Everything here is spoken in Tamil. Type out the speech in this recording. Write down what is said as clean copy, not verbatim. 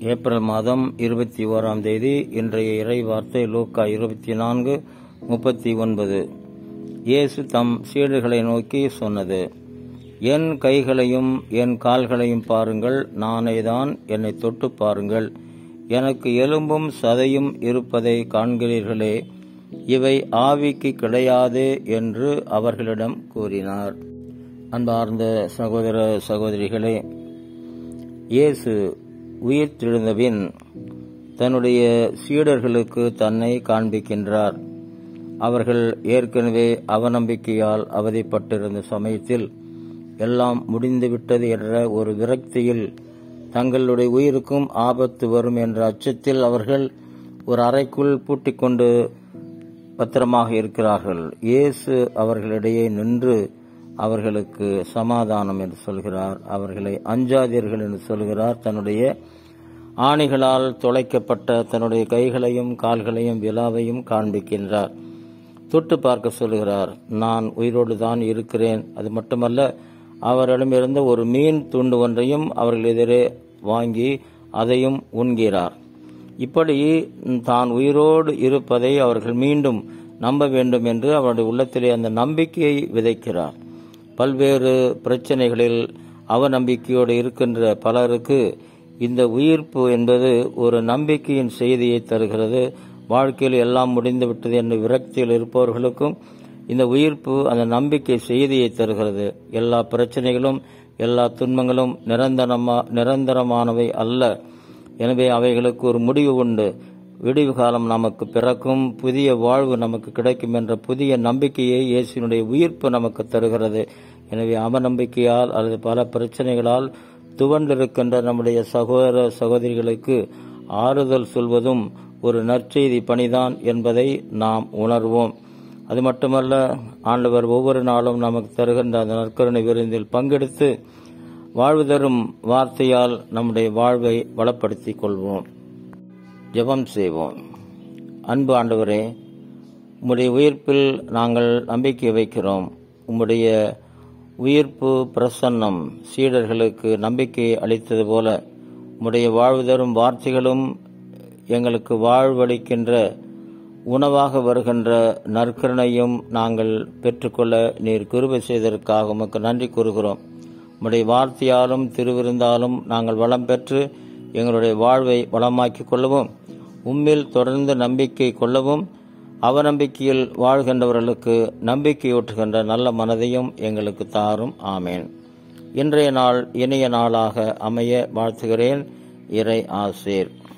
ஏப்ரல் மாதம் 21ஆம் தேதி. இன்றைய இறை வார்த்தை லூக்கா 24:39. இயேசு தம் சீடர்களை நோக்கி சொன்னது: என் கைகளையும் என் கால்களையும் பாருங்கள், நானேதான், என்னை தொட்டு பாருங்கள், எனக்கு எலும்பும் சதையும் இருப்பதை காண்கிறீர்களே, இவை ஆவிக்கு கிடையாது என்று அவர்களிடம் கூறினார். அன்பார்ந்த சகோதர சகோதரிகளே, இயேசு உயிர்த்தெழுந்தபின் தன்னுடைய சீடர்களுக்கு தன்னை காண்பிக்கின்றார். அவர்கள் ஏற்கனவே அவநம்பிக்கையால் அவதிப்பட்டிருந்த சமயத்தில் எல்லாம் முடிந்துவிட்டது என்ற ஒரு விரக்தியில், தங்களுடைய உயிருக்கும் ஆபத்து வரும் என்ற அச்சத்தில் அவர்கள் ஒரு அறைக்குள் பூட்டிக்கொண்டு பத்திரமாக இருக்கிறார்கள். இயேசு அவர்களிடையே நின்று அவர்களுக்கு சமாதானம் என்று சொல்கிறார். அவர்களை அஞ்சாதீர்கள் என்று சொல்கிறார். தன்னுடைய ஆணிகளால் துளைக்கப்பட்ட தன்னுடைய கைகளையும் கால்களையும் விலாவையும் காண்பிக்கின்றார். தொட்டு பார்க்க சொல்கிறார். நான் உயிரோடு தான் இருக்கிறேன். அது மட்டுமல்ல, அவரிடமிருந்த ஒரு மீன் துண்டு ஒன்றையும் அவர்கள் எதிரே வாங்கி அதையும் உண்கிறார். இப்படி தான் உயிரோடு இருப்பதை அவர்கள் மீண்டும் நம்ப வேண்டும் என்று அவருடைய உள்ளத்திலே அந்த நம்பிக்கையை விதைக்கிறார். பல்வேறு பிரச்சனைகளில் அவநம்பிக்கையோடு இருக்கின்ற பலருக்கு இந்த உயிர்ப்பு என்பது ஒரு நம்பிக்கையின் செய்தியை தருகிறது. வாழ்க்கையில் எல்லாம் முடிந்துவிட்டது என்ற விரக்தியில் இருப்பவர்களுக்கும் இந்த உயிர்ப்பு அந்த நம்பிக்கை செய்தியை தருகிறது. எல்லா பிரச்சனைகளும் எல்லா துன்பங்களும் நிரந்தரமானவை அல்ல. எனவே அவைகளுக்கு ஒரு முடிவு உண்டு. விடிவு காலம் நமக்கு பிறக்கும், புதிய வாழ்வு நமக்கு கிடைக்கும் என்ற புதிய நம்பிக்கையை இயேசுவினுடைய உயிர்ப்பு நமக்கு தருகிறது. எனவே அவநம்பிக்கையால் அல்லது பல பிரச்சனைகளால் துவண்டிருக்கின்ற நம்முடைய சகோதர சகோதரிகளுக்கு ஆறுதல் சொல்வதும் ஒரு நற்செய்தி பணிதான் என்பதை நாம் உணர்வோம். அது மட்டுமல்ல, ஆண்டவர் ஒவ்வொரு நாளும் நமக்கு தருகின்ற அந்த நற்கருணை விருந்தில் பங்கெடுத்து வாழ்வு தரும் வார்த்தையால் நம்முடைய வாழ்வை வளப்படுத்திக் கொள்வோம். ஜெபம் செய்வோம். அன்பு ஆண்டவரே, உம்முடைய உயிர்ப்பில் நாங்கள் நம்பிக்கை வைக்கிறோம். உம்முடைய உயிர்ப்பு பிரசன்னம் சீடர்களுக்கு நம்பிக்கை அளித்தது போல உம்முடைய வாழ்வு தரும் வார்த்தைகளும் எங்களுக்கு வாழ்வளிக்கின்ற உணவாக வருகின்ற நற்கருணையும் நாங்கள் பெற்றுக்கொள்ள நீர் கிருபை செய்ததற்காக உமக்கு நன்றி கூறுகிறோம். உம்முடைய வார்த்தையாலும் திருவிருந்தாலும் நாங்கள் வளம் பெற்று எங்களுடைய வாழ்வை வளமாக்கிக் கொள்ளவும், உம்மில் தொடர்ந்து நம்பிக்கை கொள்ளவும், அவநம்பிக்கையில் வாழ்கின்றவர்களுக்கு நம்பிக்கையூட்டுகின்ற நல்ல மனதையும் எங்களுக்கு தாரும். ஆமேன். இன்றைய நாள் இனிய நாளாக அமைய வாழ்த்துகிறேன். இறை ஆசீர்.